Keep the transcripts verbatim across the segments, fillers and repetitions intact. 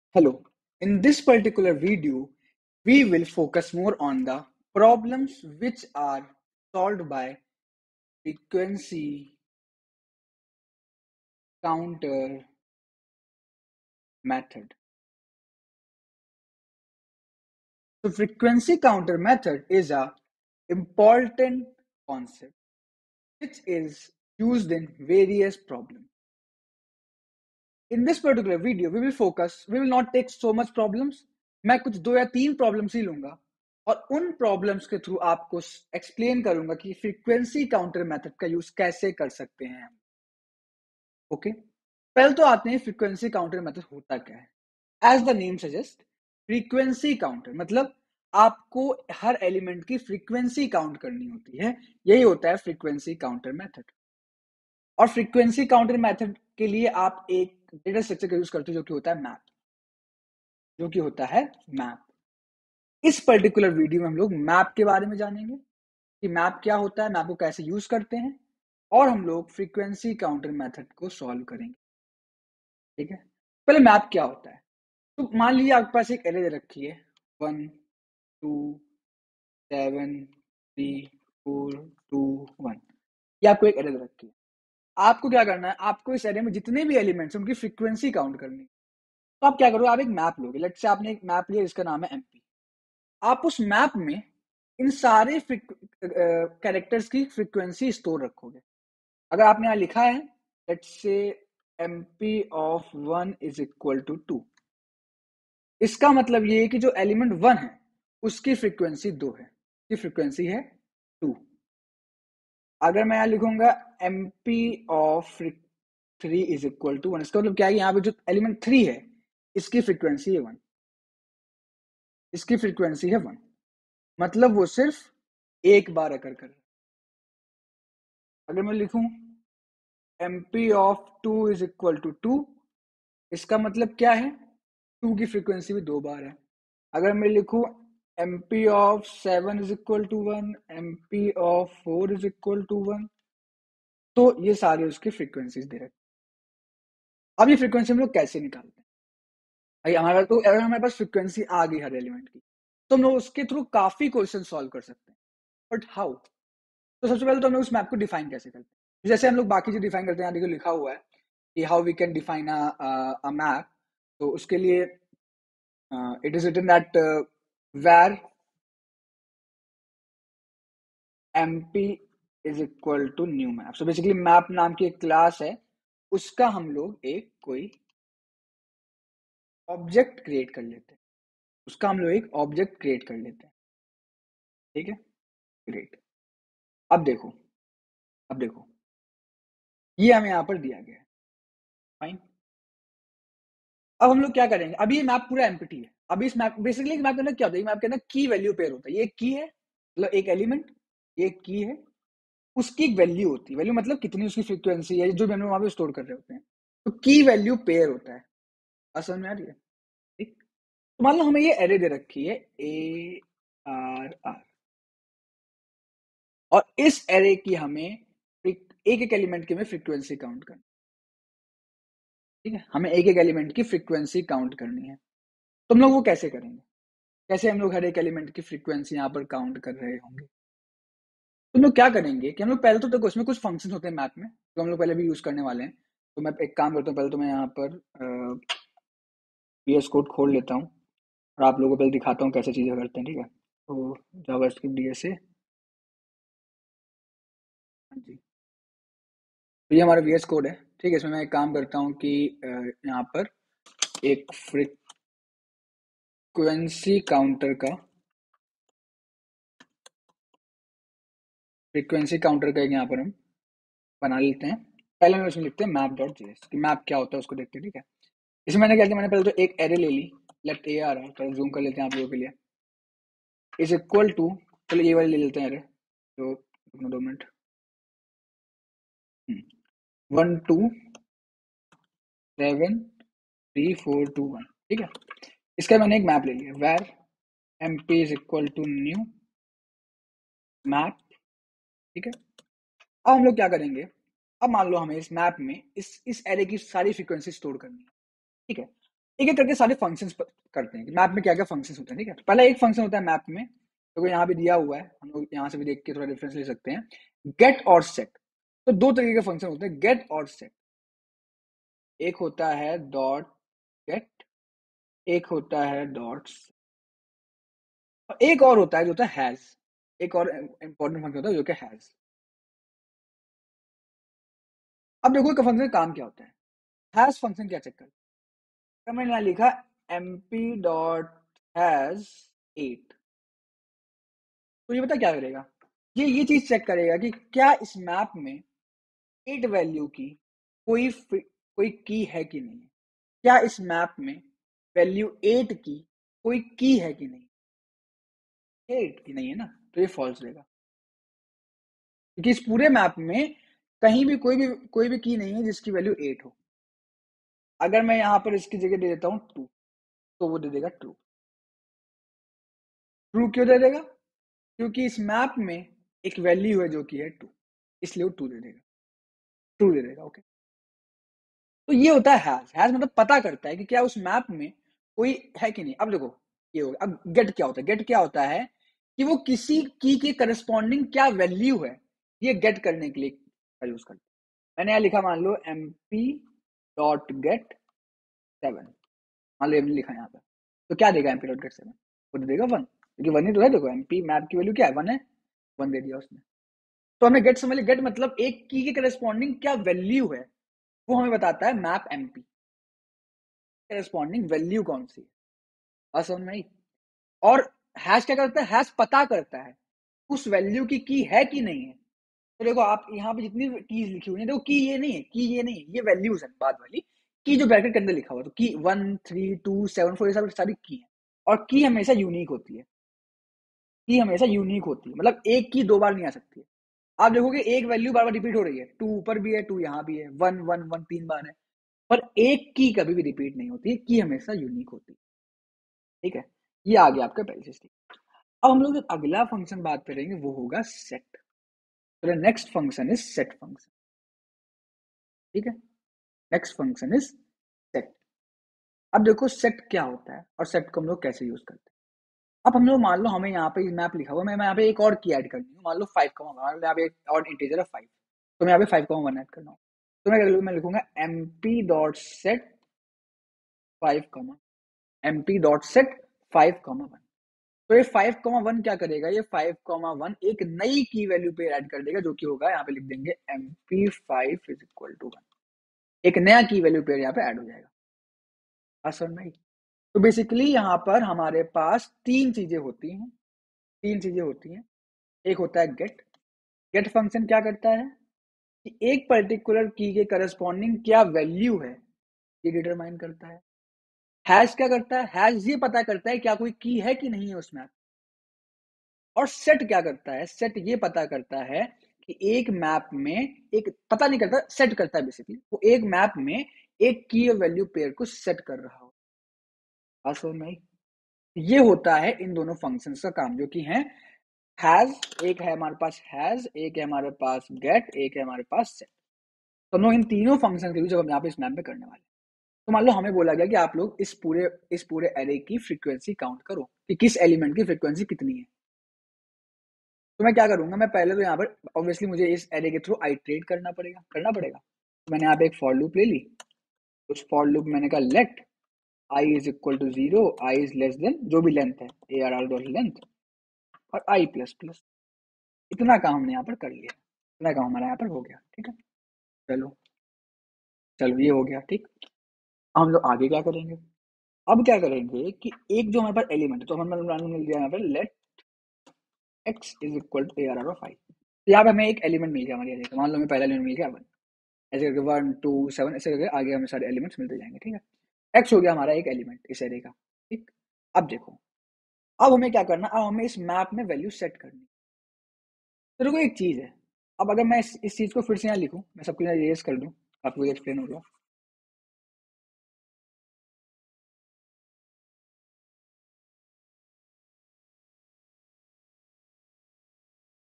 Hello. In this particular video, we will focus more on the problems which are solved by frequency counter method. So frequency counter method is a important concept which is used in various problems. In this particular video, we will focus, we will not take so much problems. मैं कुछ दो या तीन problems ही लूंगा और उन problems के through आपको एक्सप्लेन करूंगा कि फ्रीक्वेंसी काउंटर मेथड का यूज कैसे कर सकते हैं हम. ओके, पहले तो आते हैं फ्रीक्वेंसी काउंटर मेथड होता क्या है. As the name suggest, frequency counter मतलब आपको हर एलिमेंट की फ्रीक्वेंसी काउंट करनी होती है. यही होता है फ्रीक्वेंसी काउंटर मेथड. और फ्रीक्वेंसी काउंटर मेथड के लिए आप एक डेटा स्ट्रक्चर का यूज करते हो जो कि होता है मैप. जो कि होता है मैप. इस पर्टिकुलर वीडियो में हम लोग मैप के बारे में जानेंगे कि मैप क्या होता है, मैप को कैसे यूज करते हैं, और हम लोग फ्रीक्वेंसी काउंटर मेथड को सॉल्व करेंगे. ठीक है, पहले मैप क्या होता है. तो मान लीजिए आपके पास एक एरे दे रखी है one two seven three four two one. ये आपको एक एरे दे रखी है. आपको क्या करना है, आपको इस एरे में जितने भी एलिमेंट्स हैं उनकी फ्रीक्वेंसी काउंट करनी है. तो आप क्या करोगे, आप एक मैप लोगे. लेट्स से आपने एक मैप लिया जिसका नाम है एमपी. आप उस मैप में इन सारे कैरेक्टर्स की फ्रीक्वेंसी स्टोर रखोगे. अगर आपने यहाँ लिखा है let's say MP of one is equal to two, इसका मतलब ये है कि जो एलिमेंट वन है उसकी फ्रीक्वेंसी दो है, की फ्रीक्वेंसी है टू. अगर मैं यहाँ लिखूंगा MP of three is equal to one, इसका मतलब क्या है, यहाँ पे जो एलिमेंट थ्री है इसकी फ्रीक्वेंसी है वन, इसकी फ्रीक्वेंसी है वन. मतलब वो सिर्फ एक बार अकर कर रहा है. अगर मैं लिखूं MP of two is equal to two, इसका मतलब क्या है, टू की फ्रीक्वेंसी भी दो बार है. अगर मैं लिखूं MP of seven is equal to one, MP of four is equal to one, तो ये सारे उसके फ्रीक्वेंसीज दे रहे हैं. अब ये फ्रीक्वेंसी हम लोग कैसे निकालते हैं. भाई हमारे तो अगर हमारे पास फ्रीक्वेंसी आ गई हर एलिमेंट की, तो हम लोग उसके थ्रू काफी क्वेश्चन सॉल्व कर सकते हैं. But how. तो सबसे पहले तो हम लोग उस मैप को डिफाइन कैसे करते हैं. जैसे हम लोग बाकी चीज डिफाइन करते हैं, यहाँ देखो लिखा हुआ है कि how we can define a map. तो उसके लिए it is written that where MP is equal to new map. So basically map नाम की एक क्लास है, उसका हम लोग एक कोई ऑब्जेक्ट क्रिएट कर लेते हैं. उसका हम लोग एक ऑब्जेक्ट क्रिएट कर लेते हैं. ठीक है, ग्रेट. अब देखो, अब देखो ये हमें यहाँ पर दिया गया है. फाइन. अब हम लोग क्या करेंगे, अभी ये मैप पूरा एम्प्टी है. अभी इस मैप बेसिकली मैप के अंदर क्या होता है, मैप के अंदर की वैल्यू पेयर होता है. ये एक की है, मतलब एक एलिमेंट, ये एक की है, उसकी एक वैल्यू होती है. वैल्यू मतलब कितनी उसकी फ्रीक्वेंसी है, जो भी हम लोग वहां पे स्टोर कर रहे होते हैं. तो की वैल्यू पेयर होता है. समझ में आ रही है. ठीक. तो मान लो हमें ये एरे दे रखी है ए आर आर, और इस एरे की हमें एक एक एलिमेंट की हमें फ्रीक्वेंसी काउंट करनी. ठीक है, हमें एक एक एलिमेंट की फ्रीक्वेंसी काउंट करनी है. तो हम लोग वो कैसे करेंगे, कैसे हम लोग हर एक एलिमेंट की फ्रीक्वेंसी यहाँ पर काउंट कर रहे होंगे. तो हम लोग क्या करेंगे कि हम लोग पहले तो देखो इसमें कुछ फंक्शंस होते हैं मैप में, तो हम लोग पहले भी यूज करने वाले हैं. तो मैं एक काम करता हूँ, पहले तो मैं यहाँ पर वीएस कोड खोल लेता हूँ और आप लोगों को पहले दिखाता हूँ कैसे चीजें करते हैं. ठीक है, तो जावास्क्रिप्ट डीएसए, हाँ जी, तो ये हमारा वीएस कोड है. ठीक है, इसमें मैं एक काम करता हूँ कि यहाँ पर एक फ्रीक्वेंसी काउंटर का फ्रीक्वेंसी काउंटर का एक यहाँ पर हम बना लेते हैं. पहले हम इसमें लिखते हैं मैप डॉट जेएस, कि मैप क्या होता है उसको देखते हैं. ठीक है, इसमें मैंने क्या किया, मैंने पहले तो एक एरे ले ली. लेट ए आर है, जूम कर लेते हैं आप लोगों के लिए. इज इक्वल टू, चलो ये वाले ले लेते हैं एरे, तो अपना दो minute, one two seven three four two one. ठीक है, इसका मैंने एक मैप ले लिया, where M P is equal to new map. ठीक है, अब हम लोग क्या करेंगे, अब मान लो हमें इस मैप में इस इस एरे की सारी फ्रीक्वेंसी स्टोर करनी है. ठीक है, एक एक करके सारे फंक्शंस करते हैं कि मैप में क्या क्या फंक्शंस होते हैं। ठीक है, पहला एक फंक्शन होता है मैप में, तो यहाँ भी दिया हुआ है, हम लोग यहाँ से भी देख के थोड़ा रेफरेंस ले सकते हैं, गेट और सेट। तो दो तरीके के फंक्शन होते हैं, गेट और सेट। एक होता है डॉट गेट, एक होता है डॉट, एक और होता है जो होता है हैज। एक और इंपॉर्टेंट फंक्शन होता है जो कि हैज। अब देखो कि फंक्शन का काम क्या होता है। हैज फंक्शन क्या चेक करता है, मैंने यहाँ लिखा mp डॉट हैज एट। तो ये बता क्या करेगा, ये ये चीज चेक करेगा कि क्या इस मैप में एट वैल्यू की कोई कोई की है कि नहीं है। क्या इस मैप में वैल्यू एट की कोई की है कि नहीं, एट की नहीं है ना, तो ये फॉल्स देगा, क्योंकि इस पूरे मैप में कहीं भी कोई भी कोई भी की नहीं है जिसकी वैल्यू एट हो। अगर मैं यहां पर इसकी जगह दे देता हूं टू, तो वो दे देगा ट्रू। ट्रू क्यों दे देगा, क्योंकि इस मैप में एक वैल्यू है जो कि है टू, इसलिए वो टू दे देगा, ट्रू दे देगा। ओके, तो ये होता है हैज। हैज मतलब पता करता है कि क्या उस मैप में कोई है कि नहीं। अब देखो ये होगा। अब गेट क्या होता है, गेट क्या होता है कि वो किसी की के करस्पॉन्डिंग क्या वैल्यू है, ये गेट करने के लिए यूज करते हैं। मैंने यहाँ लिखा मान लो mp डॉट गेट सेवन, मान लो हमने लिखा यहाँ पर, तो क्या देगा mp डॉट गेट सेवन, वो तो देगा वन, क्योंकि वन ही तो है। देखो mp मैप की वैल्यू क्या है, वन है, वन दे दिया उसने। तो हमने गेट समझ लिया, गेट मतलब एक की के करस्पॉन्डिंग क्या वैल्यू है, वो हमें बताता है मैप mp करस्पॉन्डिंग वैल्यू कौन सी है। बात समझ में आई। और हैश क्या करता है, हैश पता करता है उस वैल्यू की की है कि नहीं है। तो देखो आप यहाँ पे जितनी कीज लिखी हुई है, देखो की ये नहीं है, की ये नहीं है, ये वैल्यूज है बाद वाली। की जो ब्रैकेट के अंदर लिखा हुआ, तो key one three two seven four, ये सब सारी की है। और की हमेशा यूनिक होती है, की हमेशा यूनिक होती है, मतलब एक की दो बार नहीं आ सकती है। आप देखोगे एक वैल्यू बार बार रिपीट हो रही है, टू ऊपर भी है, टू यहाँ भी है, वन वन वन तीन बार है, पर एक की कभी भी रिपीट नहीं होती है, की हमेशा यूनिक होती है। ठीक है, ये आ गया आपका पहले से। अब हम लोग अगला फंक्शन बात करेंगे, वो होगा सेट। तो next function is set function. ठीक है, नेक्स्ट फंक्शन इज सेट। अब देखो सेट क्या होता है और सेट को हम लोग कैसे यूज करते हैं। अब हम लोग मान लो हमें यहाँ पे मैप लिखा हुआ, मैं यहाँ पे एक और की ऐड करनी है, मान लो फाइव का मान लो यहाँ पे एक और इंटीजर है फाइव, तो मैं यहाँ पे फाइव का वन ऐड करना हूँ। तो मैं मैं लिखूंगा mp dot set five comma, mp dot set five comma one. तो ये फाइव कॉमा वन क्या करेगा, ये फाइव कॉमा वन एक नई की वैल्यू पे ऐड कर देगा, जो कि होगा यहाँ पे लिख देंगे mp five is equal to one. एक नया की वैल्यू पेयर यहाँ पे ऐड हो जाएगा। आसान नहीं। तो बेसिकली यहाँ पर हमारे पास तीन चीजें होती हैं, तीन चीजें होती हैं। एक होता है गेट। गेट फंक्शन क्या करता है कि एक पर्टिकुलर की के करस्पॉन्डिंग क्या वैल्यू है ये डिटरमाइन करता है। हैश क्या करता है, हैश ये पता करता है क्या कोई की है कि नहीं है उसमें। और सेट क्या करता है, सेट ये पता करता है कि एक मैप में, एक पता नहीं करता, सेट करता है बेसिकली, वो एक मैप में एक की वैल्यू पेयर को सेट कर रहा हो। आसान नहीं। ये होता है इन दोनों फंक्शंस का काम, जो कि है हैज, एक है हमारे पास हैज, एक है हमारे पास गेट, एक है हमारे पास सेट। तो हम लोग इन तीनों फंक्शन के बीच जब हम यहाँ पे इस मैप में करने वाले, तो मान लो हमें बोला गया कि आप लोग इस पूरे इस पूरे एरे की फ्रीक्वेंसी काउंट करो कि किस एलिमेंट की फ्रीक्वेंसी कितनी है। तो मैं क्या करूंगा, मैं पहले तो यहाँ पर ऑब्वियसली मुझे इस एरे के थ्रू आइट्रेट करना पड़ेगा करना पड़ेगा तो मैंने यहाँ पे एक फॉर लूप ले ली। उस फॉर लूप मैंने कहा let I is equal to zero, I is less than जो भी लेंथ है, A R R dot length, और आई प्लस प्लस। इतना काम हमने यहाँ पर कर लिया, इतना काम हमारा यहाँ पर हो गया। ठीक है, चलो चलो ये हो गया। ठीक, अब हम लोग आगे क्या करेंगे, अब क्या करेंगे कि एक जो हमारे पास एलिमेंट है, तो हमें मिल गया यहाँ पर let X is equal to A R R five. यहाँ पे हमें एक एलिमेंट मिल गया हमारे एरे का, मान लो हमें पहला एलिमेंट मिल गया वन, ऐसे करके वन टू सेवन ऐसे करके आगे हमें सारे एलिमेंट्स मिलते जाएंगे। ठीक है, एक्स हो गया हमारा एक एलिमेंट इस एरे का। ठीक, अब देखो, अब हमें क्या करना, अब हमें इस मैप में वैल्यू सेट करनी। तो देखो एक चीज है, अब अगर मैं इस, इस चीज को फिर से यहाँ लिखूं, मैं सबको यहाँ रेस कर दूं, आपको ये एक्सप्लेन हो गया।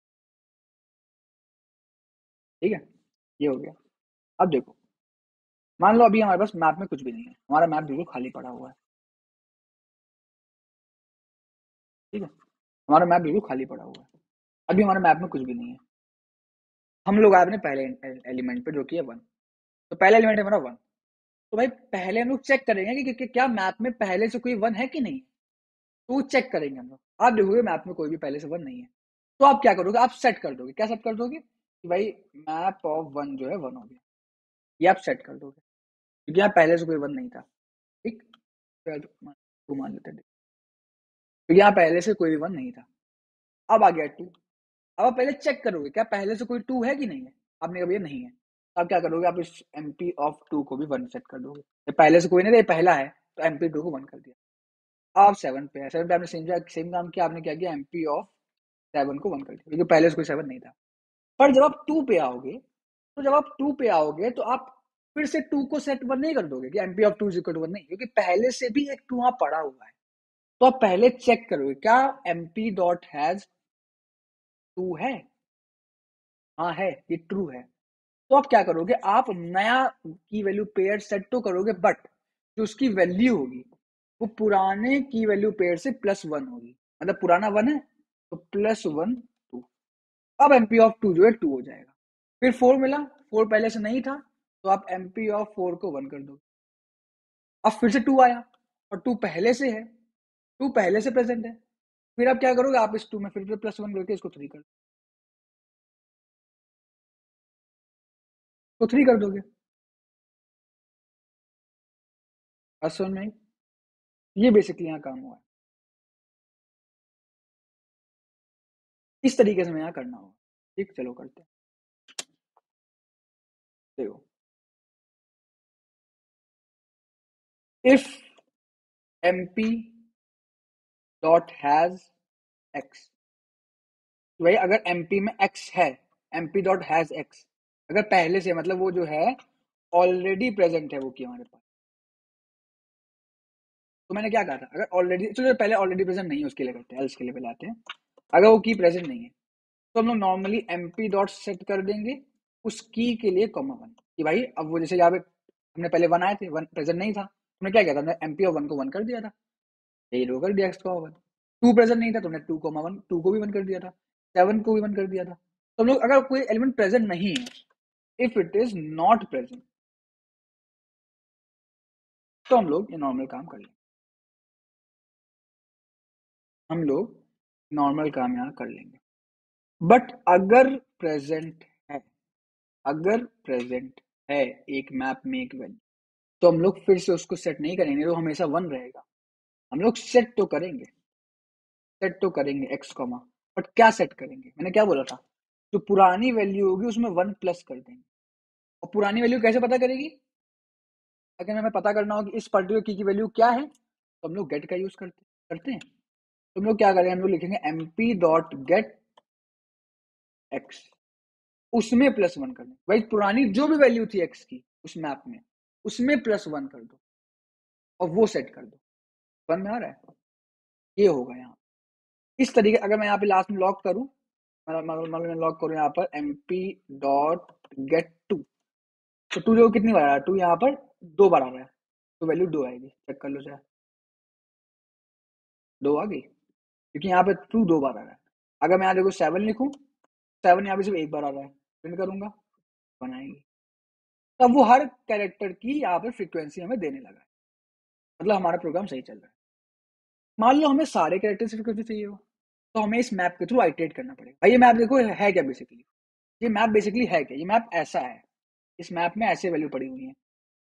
ठीक है, ये हो गया। अब देखो, मान लो अभी हमारे पास मैप में कुछ भी नहीं है, हमारा मैप बिल्कुल खाली पड़ा हुआ है, ठीक है, हमारा मैप बिल्कुल खाली पड़ा हुआ है, अभी हमारे मैप में कुछ भी नहीं है, हम लोग आए अपने पहले एलिमेंट पे जो कि है वन, तो पहला एलिमेंट है हमारा वन, तो भाई पहले हम लोग चेक करेंगे कि, कि, कि क्या मैप में पहले से कोई वन है कि नहीं, तो वो चेक करेंगे हम लोग, आप देखोगे मैप में कोई भी पहले से वन नहीं है, तो आप क्या करोगे, आप सेट कर दोगे, क्या सेट कर दोगे कि भाई मैप ऑफ वन जो है वन हो गया, ये आप सेट कर दोगे, क्योंकि यहाँ पहले से कोई वन नहीं था, ठीक, तो मान लेते हैं, क्योंकि यहाँ पहले से कोई भी वन नहीं था, अब आ गया टू, अब आप पहले चेक करोगे क्या पहले से कोई टू है कि नहीं है, आपने कहा ये नहीं है, तो आप क्या करोगे, आप इस एमपी ऑफ टू को भी वन सेट कर दोगे, ये पहले से कोई नहीं था, ये पहला है, तो एमपी टू को वन कर दिया, अब सेवन पे है, सेवन पे आपने सेम सेम काम किया, आपने क्या किया, एमपी ऑफ सेवन को वन कर दिया, क्योंकि पहले से कोई सेवन नहीं था, पर जब आप टू पे आओगे, तो जब आप टू पे आओगे तो आप फिर से टू को सेट वन नहीं कर दोगे कि MP of two is equal to one, नहीं, क्योंकि पहले से भी एक टू वहां पड़ा हुआ है, तो आप पहले चेक करोगे क्या एमपी डॉट हैज टू है, हाँ है, ये ट्रू है, तो आप क्या करोगे, आप नया की वैल्यू पेयर सेट तो करोगे, बट जो उसकी वैल्यू होगी वो पुराने की वैल्यू पेयर से प्लस वन होगी, मतलब पुराना वन है तो प्लस वन टू, अब एमपी ऑफ टू जो है टू हो जाएगा, फिर फोर मिला, फोर पहले से नहीं था, तो आप एमपी ऑफ फोर को वन कर दो, अब फिर से टू आया और टू पहले से है, टू पहले से प्रेजेंट है, फिर आप क्या करोगे, आप इस टू में फिर प्लस वन करके इसको थ्री कर, तो थ्री कर दोगे, बस समझ में आई? ये बेसिकली यहाँ काम हुआ है, इस तरीके से मैं यहाँ करना होगा, ठीक, चलो करते हैं, देखो, if MP dot has X, भाई अगर एमपी में एक्स है, एमपी डॉट हैज एक्स, अगर पहले से मतलब वो जो है ऑलरेडी प्रेजेंट है वो की हमारे पास, तो मैंने क्या कहा था, अगर ऑलरेडी, चलो पहले ऑलरेडी प्रेजेंट नहीं है उसके लिए करते हैं, एल्स के लिए पहले आते हैं, अगर वो की प्रेजेंट नहीं है, तो हम लोग नॉर्मली एमपी डॉट सेट कर देंगे उस की के लिए कॉमा वन, कि भाई अब वो जैसे यहाँ पे हमने पहले वन आए थे, वन प्रेजेंट नहीं था, हमने क्या किया था, हमने एमपी ऑफ वन को वन कर दिया था, यही रो कर दिया एक्स को वन, टू प्रेजेंट नहीं था, तुमने टू कोमा वन, टू को भी वन कर दिया था, सेवन को भी वन कर दिया था, तो हम लोग अगर कोई एलिमेंट प्रेजेंट नहीं है, if it is not present, तो हम लोग ये नॉर्मल काम कर लेंगे, हम लोग नॉर्मल काम यहाँ कर लेंगे, बट अगर प्रेजेंट है, अगर प्रेजेंट है एक मैप में एक वैल्यू, तो हम लोग फिर से उसको सेट नहीं करेंगे, तो हमेशा वन रहेगा, हम लोग सेट तो करेंगे, सेट तो करेंगे एक्स कॉमा, बट क्या सेट करेंगे, मैंने क्या बोला था, जो पुरानी वैल्यू होगी उसमें वन प्लस कर देंगे, और पुरानी वैल्यू कैसे पता करेगी, अगर हमें पता करना हो कि इस पर्टिकुलर की की वैल्यू क्या है, तो हम लोग गेट का यूज करते करते हैं, तो हम लोग क्या करेंगे, हम लोग लिखेंगे एमपी डॉट गेट एक्स, उसमें प्लस वन कर दें, भाई पुरानी जो भी वैल्यू थी एक्स की उस मैप में, उसमें प्लस वन कर दो और वो सेट कर दो, वन में आ रहा है, ये होगा यहाँ, इस तरीके, अगर मैं यहाँ पे लास्ट में लॉक करूं, मतलब मैं लॉक करूं यहाँ पर एमपी डॉट गेट टू, तो टू जो कितनी बार आ रहा है, टू यहाँ पर दो बार आ रहा है, तो वैल्यू दो आएगी, चेक कर लो चाहे, दो आ गई, क्योंकि यहाँ पे टू दो बार आ रहा है, अगर मैं यहाँ देखो सेवन लिखूं, सेवन यहाँ पे सिर्फ एक बार आ रहा है, प्रिंट करूंगा, वन आएगी, तब वो हर कैरेक्टर की यहाँ पे फ्रीक्वेंसी हमें देने लगा है, मतलब हमारा प्रोग्राम सही चल रहा है, मान लो हमें सारे कैरेक्टर की फ्रीक्वेंसी चाहिए हो, तो हमें इस मैप के थ्रू आइटरेट करना पड़ेगा, भाई ये मैप देखो है क्या बेसिकली, ये मैप बेसिकली है क्या, ये मैप ऐसा है, इस मैप में ऐसे वैल्यू पड़ी हुई है,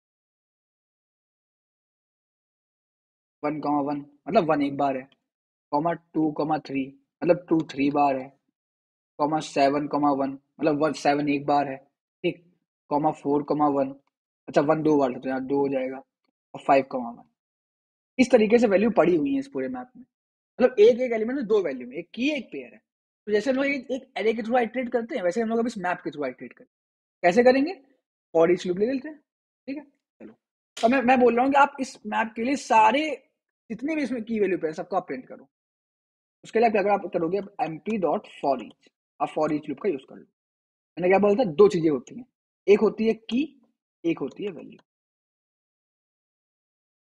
वन कॉमा वन मतलब वन एक बार है, कॉमा टू कॉमा थ्री मतलब टू थ्री बार है, कॉमा सेवन कॉमा वन मतलब वन सेवन एक बार है, ठीक, कॉमा फोर कॉमा वन, अच्छा वन दो बार था तो यहाँ दो हो जाएगा, और फाइव कॉमा वन, इस तरीके से वैल्यू पड़ी हुई है इस पूरे मैप में, मतलब एक एक एलिमेंट में दो वैल्यू, एक की एक पेयर है, तो जैसे हम लोग एक, एक एरे के थ्रू आइटरेट करते हैं, वैसे हम लोग अब इस मैप के थ्रू आइटरेट करते हैं, कैसे करेंगे, फॉर ईच लूप ले लेते हैं, ठीक है, चलो, तो मैं मैं बोल रहा हूँ कि आप इस मैप के लिए सारे जितने भी इसमें की वैल्यू पे है सबको आप प्रिंट करो, उसके लिए अगर आप करोगे एमपी डॉट फॉर ईच, आप फॉर ईच लूप का यूज कर लो, मैंने क्या बोला था, दो चीजें होती हैं, एक होती है की, एक होती है वैल्यू,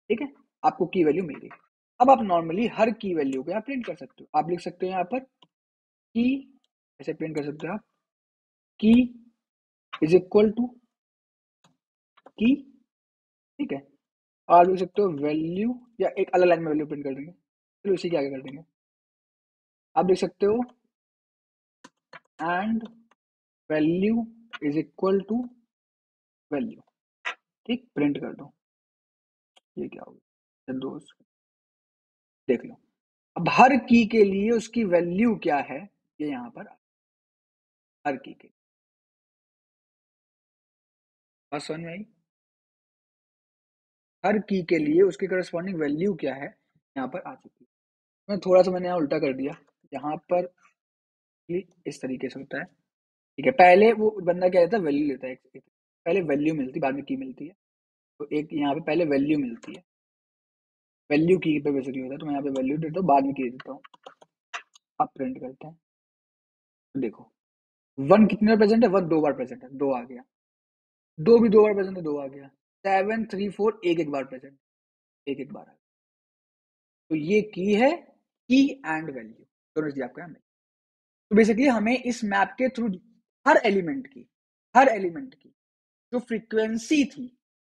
ठीक है, आपको की वैल्यू मिल गई। अब आप नॉर्मली हर की वैल्यू को यहाँ प्रिंट कर सकते हो। आप लिख सकते हो यहाँ पर की, ऐसे प्रिंट कर सकते हो आप, की इज इक्वल टू की, ठीक है। और आप लिख सकते हो वैल्यू, या एक अलग लाइन में वैल्यू प्रिंट कर देंगे, चलो इसी के आगे कर देंगे। आप लिख सकते हो and value is equal to value, ठीक, प्रिंट कर दो। ये क्या होगा दोस्त, देख लो। अब हर की के लिए उसकी वैल्यू क्या है ये यहाँ पर, हर की के बात समझ में आई। हर की के लिए उसकी करस्पॉन्डिंग वैल्यू क्या है यहाँ पर आ चुकी है। मैं थोड़ा सा मैंने यहाँ उल्टा कर दिया, यहाँ पर ये इस तरीके से होता है, ठीक है। पहले वो बंदा क्या लेता है, वैल्यू लेता है, एक, एक, पहले वैल्यू मिलती है बाद में की मिलती है। तो एक यहाँ पे पहले वैल्यू मिलती है, वैल्यू की पे बेसिकली होता है, तो मैं यहाँ पे वैल्यू देता हूँ बाद में की देता हूँ। अब प्रिंट करते हैं, तो देखो वन कितने बार प्रेजेंट है, वन दो बार प्रेजेंट है, दो आ गया। दो भी दो बार प्रेजेंट है, दो आ गया। सेवन थ्री फोर एक एक बार प्रेजेंट, एक एक बार आ गया। तो ये की है, की एंड वैल्यू दोनों चीज आपको यहाँ मिली। तो बेसिकली हमें इस मैप के थ्रू हर एलिमेंट की, हर एलिमेंट की जो फ्रीक्वेंसी थी,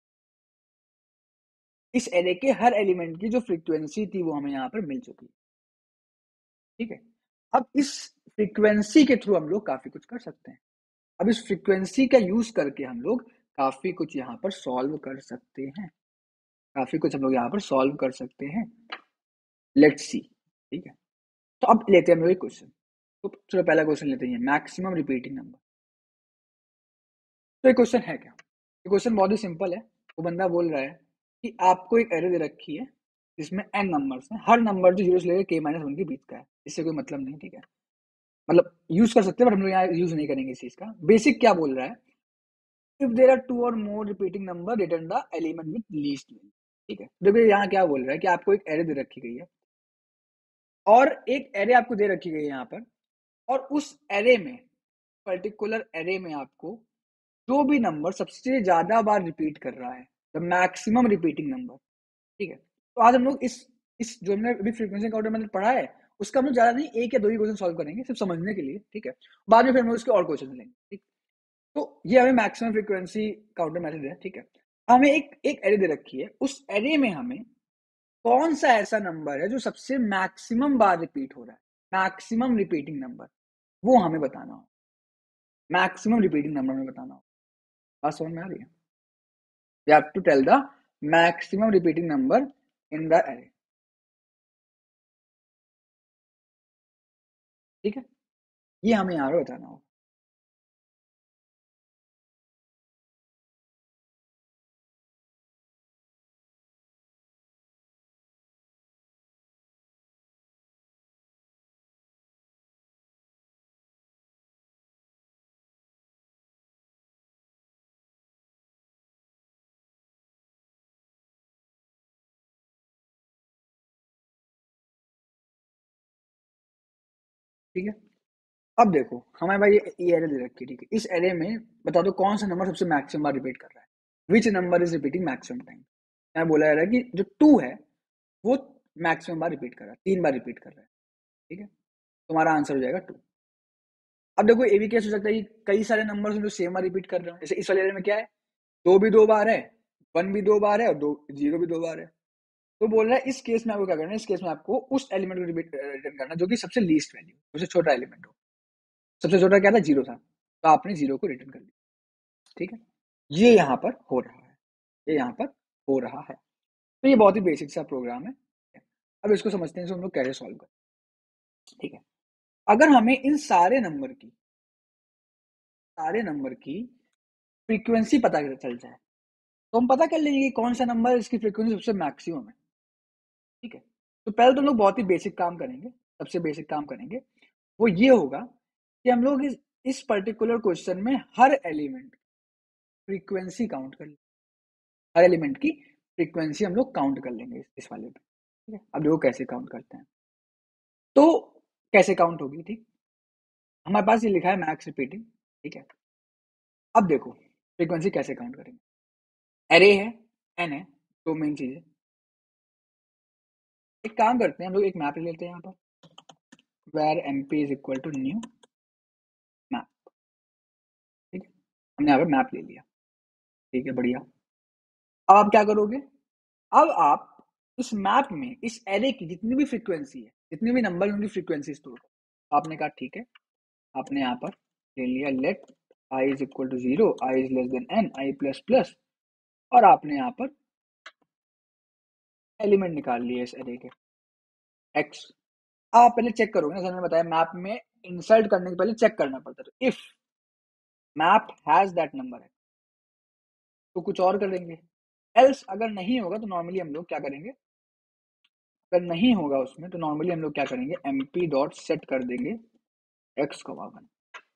इस एरे के हर एलिमेंट की जो फ्रीक्वेंसी थी वो हमें यहाँ पर मिल चुकी है, ठीक है। अब इस फ्रीक्वेंसी के थ्रू हम लोग काफी कुछ कर सकते हैं। अब इस फ्रीक्वेंसी का यूज करके हम लोग काफी कुछ यहाँ पर सॉल्व कर सकते हैं, काफी कुछ हम लोग यहाँ पर सॉल्व कर सकते हैं। लेट्स सी, ठीक है। तो अब लेते हैं हम लोग एक क्वेश्चन। तो चलो पहला क्वेश्चन लेते हैं, मैक्सिमम रिपीटिंग नंबर। तो ये क्वेश्चन है क्या, ये क्वेश्चन बहुत ही सिंपल है। वो बंदा बोल रहा है कि आपको एक एरे दे रखी है जिसमें एन नंबर्स हैं, हर नंबर जो जीरो से लेकर के माइनस वन के बीच का है, इससे कोई मतलब नहीं, ठीक है। मतलब यूज कर सकते हैं बट हम लोग यहाँ यूज नहीं करेंगे इस चीज का। बेसिक क्या बोल रहा है, if there are two or more repeating number return the element with least value, ठीक है। देखो यहाँ क्या बोल रहा है कि आपको एक एरे दे रखी गई है, और एक एरे आपको दे रखी गई है यहाँ पर, और उस एरे में, पर्टिकुलर एरे में आपको जो भी नंबर सबसे ज्यादा बार रिपीट कर रहा है, द मैक्सिमम रिपीटिंग नंबर, ठीक है। तो आज हम लोग इस इस जो हमने अभी फ्रीक्वेंसी काउंटर मैंने पढ़ा है उसका हम लोग ज्यादा नहीं, एक या दो ही क्वेश्चन सॉल्व करेंगे सिर्फ समझने के लिए, ठीक है। बाद में फिर हम लोग इसके और क्वेश्चन लेंगे, ठीक। तो ये हमें मैक्सिमम फ्रीक्वेंसी काउंटर मेथड है, ठीक है। हमें एक एक एरे दे रखी है, उस एरे में हमें कौन सा ऐसा नंबर है जो सबसे मैक्सिमम बार रिपीट हो रहा है, मैक्सिमम रिपीटिंग नंबर, वो हमें बताना हो। मैक्सिमम रिपीटिंग नंबर हमें बताना हो। बात समझ में आ रही है, you have to tell the maximum repeating number in the array, ठीक है। ये हमें यहाँ पे बताना होगा। ठीक है, अब देखो हमारे पास ये एरे दे रखी है, ठीक है। इस एरे में बता दो कौन सा नंबर सबसे मैक्सिमम बार रिपीट कर रहा है, which number is repeating maximum time. यहाँ बोला जा रहा है कि जो टू है वो मैक्सिमम बार रिपीट कर रहा है, तीन बार रिपीट कर रहा है, ठीक है। तुम्हारा आंसर हो जाएगा टू। अब देखो ये भी केस हो सकता है कि कई सारे नंबर जो सेम बार रिपीट कर रहे हो, जैसे इस वाले एरे में क्या है, दो भी दो बार है, वन भी दो बार है, और दो जीरो भी दो बार है। तो बोल रहा है इस केस में आपको क्या करना है, इस केस में आपको उस एलिमेंट को रिटर्न करना जो कि सबसे लीस्ट वैल्यू, सबसे छोटा एलिमेंट हो। सबसे छोटा क्या था, जीरो था, तो आपने जीरो को रिटर्न कर दिया, ठीक है। ये यहाँ पर हो रहा है, ये यहाँ पर हो रहा है। तो ये बहुत ही बेसिक सा प्रोग्राम है। अब इसको समझते हैं हम लोग कैसे सॉल्व करें, ठीक है। अगर हमें इन सारे नंबर की, सारे नंबर की फ्रीक्वेंसी पता चल जाए, तो हम पता कर लेंगे कि कौन सा नंबर इसकी फ्रीक्वेंसी सबसे मैक्सिमम है, ठीक है। तो पहले तो हम लोग बहुत ही बेसिक काम करेंगे, सबसे बेसिक काम करेंगे वो ये होगा कि हम लोग इस इस पर्टिकुलर क्वेश्चन में हर एलिमेंट फ्रीक्वेंसी काउंट कर लेंगे, हर एलिमेंट की फ्रीक्वेंसी हम लोग काउंट कर लेंगे इस, इस वाले पे, ठीक है। अब देखो कैसे काउंट करते हैं, तो कैसे काउंट होगी, ठीक। हमारे पास ये लिखा है मैक्स रिपीटिंग, ठीक है। अब देखो फ्रीक्वेंसी कैसे काउंट करेंगे, एरे है, एन है, दो मेन चीजें, एक काम करते हैं हम लोग, एक मैप ले लेते हैं यहाँ पर, where M P is equal to new map. ठीक है, हमने यहाँ पर मैप ले लिया। ठीक है, बढ़िया। अब आप क्या करोगे, अब आप इस मैप में इस एरे की जितनी भी फ्रीक्वेंसी है, जितनी भी नंबर उनकी फ्रीक्वेंसी स्टोर करो। आपने कहा ठीक है, आपने यहाँ पर ले लिया let I is equal to zero, I is less than N, I plus plus, और आपने यहाँ पर एलिमेंट निकाल लिए इस एरे के एक्स। आप पहले चेक करोगे ना, मैंने बताया मैप में इंसर्ट करने के पहले चेक करना पड़ता है। तो if map has that number है तो कुछ और करेंगे, एल्स अगर नहीं होगा तो नॉर्मली हम लोग क्या करेंगे, अगर नहीं होगा उसमें तो नॉर्मली हम लोग क्या करेंगे, एमपी डॉट सेट कर देंगे एक्स का वन।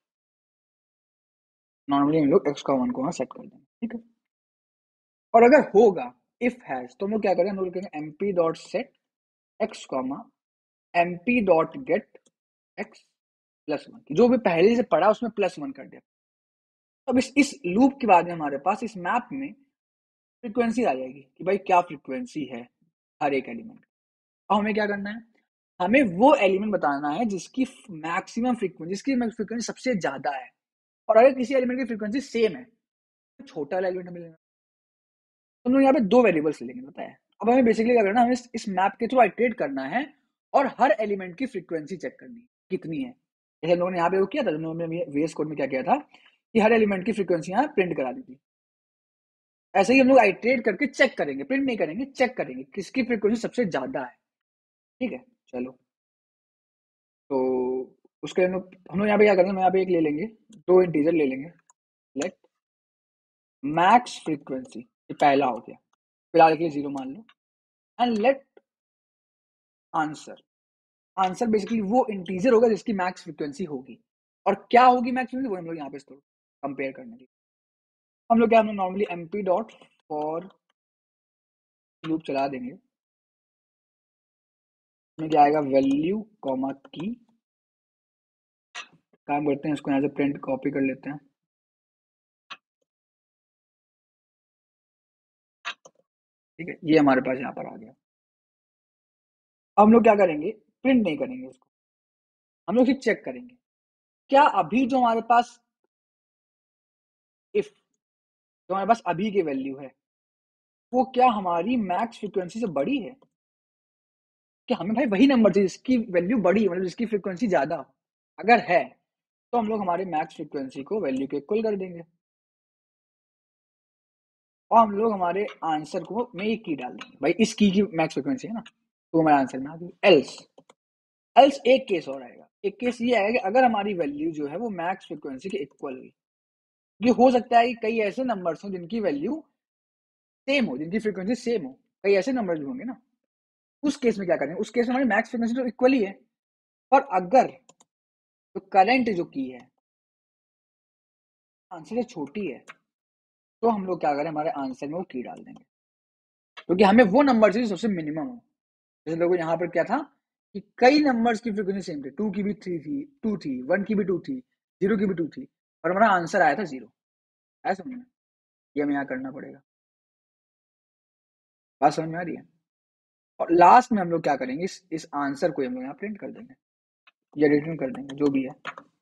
नॉर्मली हम लोग एक्स का वन को वहां सेट कर देंगे। ठीक है, और अगर होगा इफ हैज तो हम लोग क्या करेंगे, हम लोग कहेंगे MP dot set X comma MP dot get X plus one, जो भी पहले से पढ़ा उसमें प्लस वन कर दिया। अब इस इस लूप के बाद में हमारे पास इस मैप में फ्रीक्वेंसी आ जाएगी कि भाई क्या फ्रीक्वेंसी है हर एक एलिमेंट। अब हमें क्या करना है, हमें वो एलिमेंट बताना है जिसकी मैक्सिमम फ्रीक्वेंसी, जिसकी फ्रीक्वेंसी सबसे ज्यादा है। और अगर किसी एलिमेंट की फ्रीक्वेंसी सेम है तो छोटा वाला एलिमेंट मिलेगा। तो हम लोग यहाँ पे दो वेरिएबल्स लेंगे, बताया। अब हमें बेसिकली क्या करना है, हमें इस, इस मैप के थ्रू आइटरेट करना है और हर एलिमेंट की फ्रीक्वेंसी चेक करनी है कितनी है। जैसे हम लोगों ने यहाँ पे वो किया था, हम लोगों ने वीएस कोड में क्या किया था कि हर एलिमेंट की फ्रीक्वेंसी यहाँ प्रिंट करा दी थी। ऐसे ही हम लोग आइटरेट करके चेक करेंगे, प्रिंट नहीं करेंगे, चेक करेंगे किसकी फ्रीक्वेंसी सबसे ज्यादा है। ठीक है, चलो। तो उसके हम लोग हम लोग यहाँ पे क्या करेंगे, हम यहाँ पे एक ले लेंगे, दो इंटीजर ले लेंगे, लेट मैक्स फ्रीक्वेंसी, ये पहला हो गया, फिलहाल के लिए जीरो मान लो, and let answer. Answer basically वो इंटीजर होगा जिसकी मैक्स फ्रीक्वेंसी होगी। और क्या होगी मैक्स फ्रीक्वेंसी, वो हम लोग यहाँ पे स्टोर कंपेयर करने के लिए हम लोग क्या, हम लोग normally MP dot for loop चला देंगे। इसमें क्या आएगा, वैल्यू कॉमा की। काम करते हैं, इसको यहाँ से प्रिंट कॉपी कर लेते हैं। ठीक है, ये हमारे पास यहाँ पर आ गया। अब हम लोग क्या करेंगे, प्रिंट नहीं करेंगे इसको, हम लोग सिर्फ चेक करेंगे क्या अभी जो हमारे पास इफ जो हमारे पास अभी की वैल्यू है वो क्या हमारी मैक्स फ्रीक्वेंसी से बड़ी है। कि हमें भाई वही नंबर चाहिए जिसकी वैल्यू बड़ी, मतलब जिसकी फ्रीक्वेंसी ज्यादा। अगर है तो हम लोग हमारे मैक्स फ्रीक्वेंसी को वैल्यू के इक्वल कर देंगे और हम लोग हमारे आंसर को में एक की डाल देंगे, भाई इस की की मैक्स फ्रीक्वेंसी है ना, तो हमारे आंसर में आ गई। एल्स एल्स एक केस और आएगा, एक केस ये आएगा कि अगर हमारी वैल्यू जो है वो मैक्स फ्रीक्वेंसी के इक्वल हुई। ये हो सकता है कि कई ऐसे नंबर्स हो जिनकी वैल्यू सेम हो, जिनकी फ्रीक्वेंसी सेम हो, कई ऐसे नंबर भी होंगे ना। उस केस में क्या करेंगे, उस केस में हमारी मैक्स फ्रीक्वेंसी तो इक्वल ही है, और अगर तो करंट जो की है आंसर से छोटी है तो हम लोग क्या करें, हमारे आंसर में वो की डाल देंगे, क्योंकि हमें वो नंबर चाहिए सबसे मिनिमम हो। जैसे लोगों यहाँ पर क्या था कि कई नंबर्स की फ्रीक्वेंसी सेम थी, टू की भी थ्री थी, टू थी, वन की भी टू थी, जीरो की भी टू थी, और हमारा आंसर आया था जीरो। ऐसा समझना, ये हमें यहाँ करना पड़ेगा। बात समझ में आ रही है। और लास्ट में हम लोग क्या करेंगे, इस इस आंसर को हम लोग यहाँ प्रिंट कर देंगे या रिटर्न कर देंगे, जो भी है।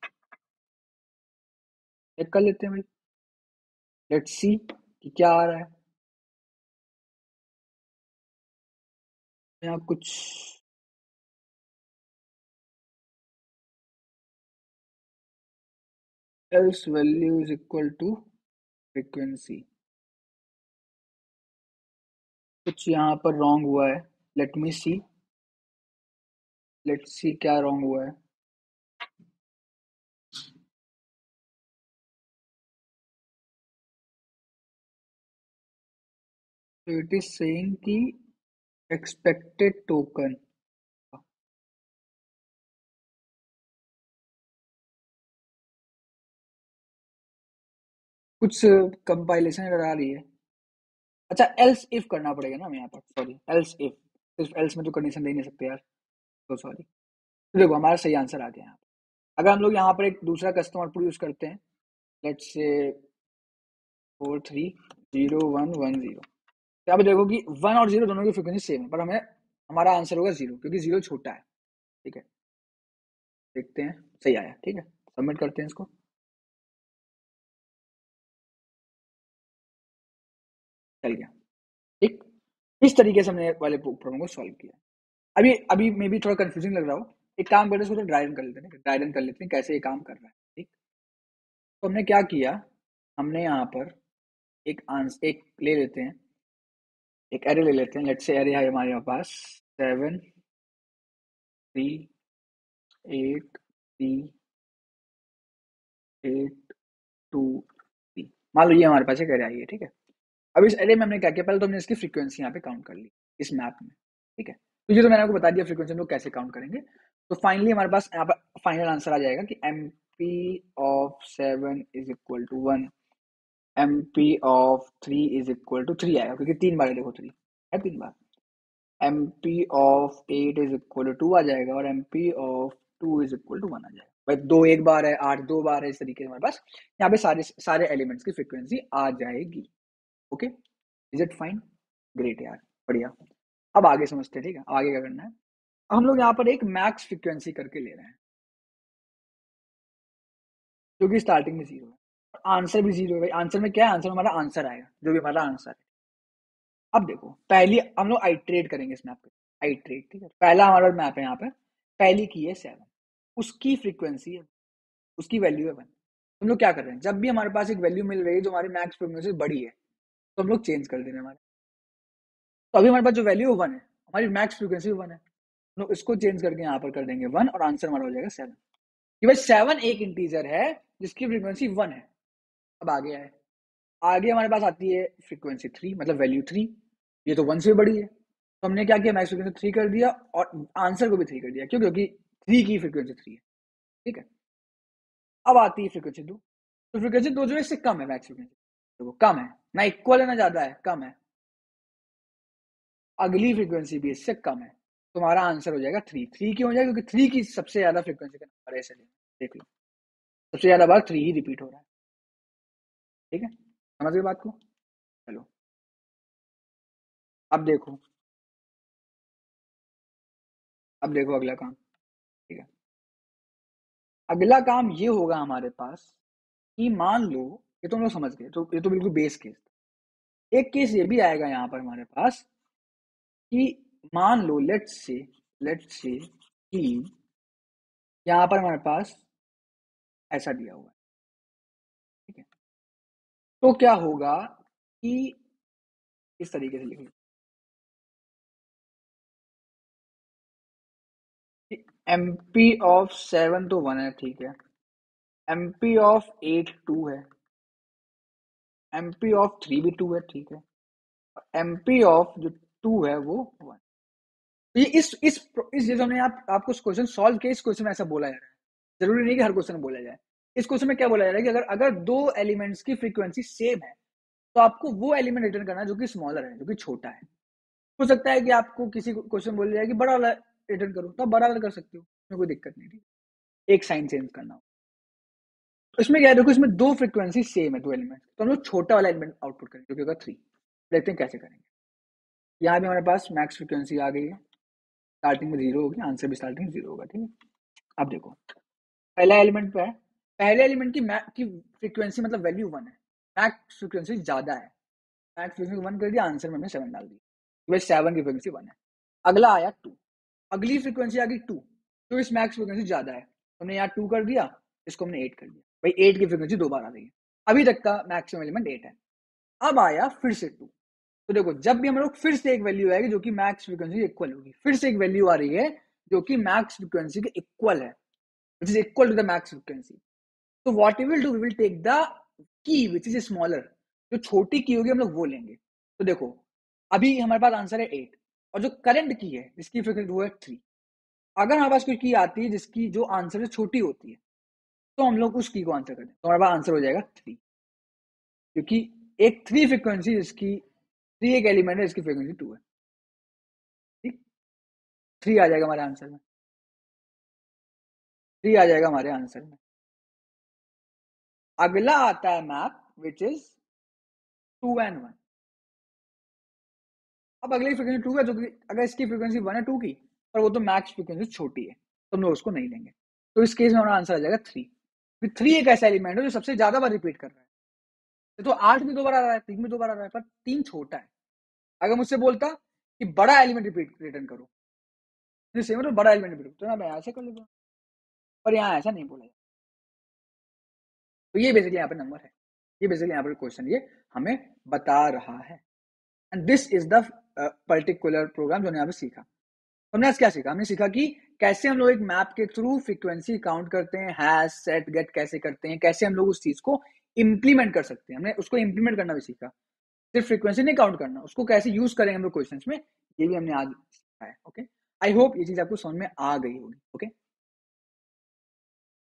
चेक कर लेते हैं भाई, लेट्स सी कि क्या आ रहा है। यहाँ कुछ else value is equal to frequency, कुछ यहाँ पर रॉन्ग हुआ है। Let me C, let's see क्या रॉन्ग हुआ है। तो इट इज सेइंग कि एक्सपेक्टेड टोकन, कुछ कंपाइलेशन एरर आ रही है। अच्छा, एल्स इफ करना पड़ेगा ना हमें यहाँ पर, सॉरी एल्स इफ, सिर्फ एल्स में तो कंडीशन दे नहीं सकते यार, तो सॉरी। तो देखो हमारा सही आंसर आ गया यहाँ पर। अगर हम लोग यहाँ पर एक दूसरा कस्टमर आउटपुट यूज करते हैं, let's say four three zero one one zero, तो आप देखो कि वन और जीरो दोनों की फ्रीक्वेंसी सेम है, पर हमें हमारा आंसर होगा जीरो, क्योंकि जीरो छोटा है। ठीक है, देखते हैं सही आया। ठीक है, सबमिट करते हैं इसको। चल गया। ठीक, इस तरीके से हमने वाले प्रॉब्लम को सॉल्व किया। अभी अभी मे भी थोड़ा कंफ्यूजिंग लग रहा हो, एक काम करते हैं, इसको ड्राई रन कर लेते हैं, ड्राई रन कर लेते हैं कैसे ये काम कर रहा है। ठीक, तो हमने क्या किया, हमने यहाँ पर एक आंसर एक ले लेते हैं, एक एरे ले लेते हैं। लेट्स से एरे है हमारे पास seven three eight three eight two three, मान लो ये हमारे पास एक एरे आई है। ठीक है, अब इस एरे में हमने क्या किया, पहले तो हमने इसकी फ्रीक्वेंसी यहाँ पे काउंट कर ली इस मैप में। ठीक है, तो ये तो मैंने आपको बता दिया फ्रीक्वेंसी हम लोग कैसे काउंट करेंगे। तो फाइनली हमारे पास यहाँ पर फाइनल आंसर आ जाएगा कि M P of seven is equal to one, M P of three is equal to three आएगा, क्योंकि तीन बार है, देखो थ्री है तीन बार। M P of eight is equal to two two जाएगा, और M P of two is equal to one आ जाएगा। भाई दो एक बार है, आठ दो बार है, इस तरीके से हमारे पास यहाँ पे सारे सारे एलिमेंट्स की फ्रीक्वेंसी आ जाएगी। Okay, is it fine? Great यार, बढ़िया। अब आगे समझते हैं। ठीक है, आगे क्या करना है, हम लोग यहाँ पर एक मैक्स फ्रीक्वेंसी करके ले रहे हैं, क्योंकि स्टार्टिंग में जीरो है, आंसर भी जीरो है। भाई आंसर में क्या है, आंसर में हमारा आंसर आएगा, जो भी हमारा आंसर है। अब देखो, पहली हम लोग आइट्रेट करेंगे इस मैप पे, आइट्रेट। ठीक है, पहला हमारा मैप है यहाँ पे, पहली की है सेवन, उसकी फ्रीक्वेंसी है, उसकी वैल्यू है वन। हम लोग क्या कर रहे हैं, जब भी हमारे पास एक वैल्यू मिल रही है जो हमारी मैक्स फ्रीक्वेंसी बड़ी है, तो हम लोग चेंज कर दे रहे हैं हमारे। तो अभी हमारे पास जो वैल्यू है वन है, हमारी मैक्स फ्रीक्वेंसी वन है, हम लोग इसको चेंज करके यहाँ पर कर देंगे वन, और आंसर हमारा हो जाएगा सेवन। कि भाई सेवन एक इंटीजर है जिसकी फ्रीक्वेंसी वन है। अब आगे है, आगे हमारे पास आती है फ्रीक्वेंसी थ्री, मतलब वैल्यू थ्री, ये तो वन से बड़ी है, तो हमने क्या किया, मैक्स फ्रीक्वेंसी थ्री कर दिया, और आंसर को भी थ्री कर दिया। क्यों? क्योंकि थ्री की फ्रीक्वेंसी थ्री है। ठीक है, अब आती है फ्रीक्वेंसी दो, तो फ्रीक्वेंसी दो जो है इससे कम है मैक्स फ्रीक्वेंसी, देखो कम है ना, इक्वल है ना ज्यादा है, कम है। अगली फ्रीक्वेंसी भी इससे कम है, तुम्हारा आंसर हो जाएगा थ्री। थ्री क्यों हो जाएगा? क्योंकि थ्री की सबसे ज्यादा फ्रीक्वेंसी का नंबर है, इसलिए देख लो सबसे ज्यादा बार थ्री ही रिपीट हो रहा है। ठीक है, समझ गए बात को? चलो अब देखो, अब देखो अगला काम। ठीक है, अगला काम ये होगा हमारे पास कि मान लो, ये तो हम लोग समझ गए, तो ये तो बिल्कुल बेस केस। एक केस ये भी आएगा यहाँ पर हमारे पास कि मान लो, लेट्स से लेट्स से कि यहाँ पर हमारे पास ऐसा दिया हुआ है। ठीक है, तो क्या होगा कि इस तरीके से लिख लो, एमपी ऑफ सेवन तो वन है, ठीक है, एमपी ऑफ एट टू है, एमपी ऑफ थ्री भी टू है, ठीक है, एमपी ऑफ जो टू है वो वन। ये इस इस इस जैसे हमने आप आपको क्वेश्चन सॉल्व किया, इस क्वेश्चन में ऐसा बोला जा रहा है, जरूरी नहीं कि हर क्वेश्चन में बोला जाए। इस क्वेश्चन में क्या बोला जा रहा है कि अगर अगर दो एलिमेंट्स की फ्रीक्वेंसी सेम है, तो आपको वो एलिमेंट रिटर्न करना जो कि स्मॉलर है, जो कि छोटा है। हो सकता है कि आपको किसी क्वेश्चन बोल जाए कि बड़ा वाला रिटर्न करो, तो आप बड़ा वाला कर सकते हो, उसमें कोई दिक्कत नहीं थी, एक साइन चेंज करना हो। तो इसमें क्या है, देखो इसमें दो फ्रीक्वेंसी सेम है, दो एलिमेंट, तो हम लोग छोटा वाला एलिमेंट आउटपुट करेंगे, जो कि होगा थ्री। देखते हैं कैसे करेंगे। यहाँ भी हमारे पास मैक्स फ्रीक्वेंसी आ गई है, स्टार्टिंग में जीरो होगी, आंसर भी स्टार्टिंग में जीरो होगा। ठीक है, अब देखो पहला एलिमेंट पे है, पहले एलिमेंट की मैक की फ्रीक्वेंसी मतलब वैल्यू वन है, मैक्स फ्रीक्वेंसी ज्यादा है, मैक्स फ्रीक्वेंसी वन कर दिया, आंसर में हमने सेवन डाल दी, वह सेवन की फ्रीक्वेंसी वन है। अगला आया टू, अगली फ्रीक्वेंसी आ गई टू, तो इस मैक्स फ्रीक्वेंसी ज्यादा है, हमने यहाँ टू कर दिया, इसको हमने एट कर दिया, भाई एट की फ्रीक्वेंसी दो बार आ रही है, अभी तक का मैक्सिमम एलिमेंट एट है। अब आया फिर से टू, तो देखो जब भी हम लोग फिर से एक वैल्यू आएगी जो कि मैक्स फ्रीक्वेंसी इक्वल होगी, फिर से एक वैल्यू आ रही है जो कि मैक्स फ्रीक्वेंसी के इक्वल है, which is equal to the max frequency. So what we will do, we will take the key which is smaller, जो छोटी की होगी हम लोग वो लेंगे। तो देखो अभी हमारे पास आंसर है एट, और जो करंट की है जिसकी फ्रीक्वेंसी वो है थ्री। अगर हमारे पास कोई की आती है जिसकी जो आंसर से छोटी होती है, तो हम लोग उस की को आंसर करें, तो हमारे पास आंसर हो जाएगा थ्री, क्योंकि एक थ्री फ्रीक्वेंसी जिसकी थ्री एक एलिमेंट है जिसकी फ्रीक्वेंसी टू है। ठीक, थ्री आ जाएगा हमारे आंसर में, थ्री आ जाएगा हमारे आंसर में। अगला आता है map which is two and one. अब अगली फ्रीक्वेंसी टू है, जो कि अगर इसकी फ्रीक्वेंसी वन है टू की, पर वो तो मैक्स फ्रीक्वेंसी छोटी है, तो हम लोग उसको नहीं लेंगे। तो इस केस में हमारा आंसर आ जाएगा थ्री। थ्री एक ऐसा एलिमेंट है जो सबसे ज्यादा बार रिपीट कर रहा है। तो आठ में दो बार आ रहा है, तीन में दो बार आ रहा है, पर तीन छोटा है। अगर मुझसे बोलता कि बड़ा एलिमेंट रिपीट रिटर्न करो, सेम तो बड़ा एलिमेंट रिपीट, तो ना मैं ऐसे कर लेता, पर यहाँ ऐसा नहीं बोला। तो ये बेसिकली यहाँ पे नंबर है, ये बेसिकली यहाँ पर क्वेश्चन ये हमें बता रहा है। And this is the particular program जो हमने यहाँ पे सीखा। हमने आज क्या सीखा? हमने सीखा कि कैसे हम लोग एक मैप के थ्रू फ्रीक्वेंसी काउंट करते हैं, हैश सेट गेट कैसे करते हैं, कैसे हम लोग उस चीज को इंप्लीमेंट कर सकते हैं। हमने उसको इंप्लीमेंट करना भी सीखा, सिर्फ फ्रीक्वेंसी नहीं काउंट करना, उसको कैसे यूज करेंगे हम लोग क्वेश्चंस में, ये भी हमने आज सीखा है। ओके, आई होप ये चीज आपको समझ में आ गई होगी। Okay okay?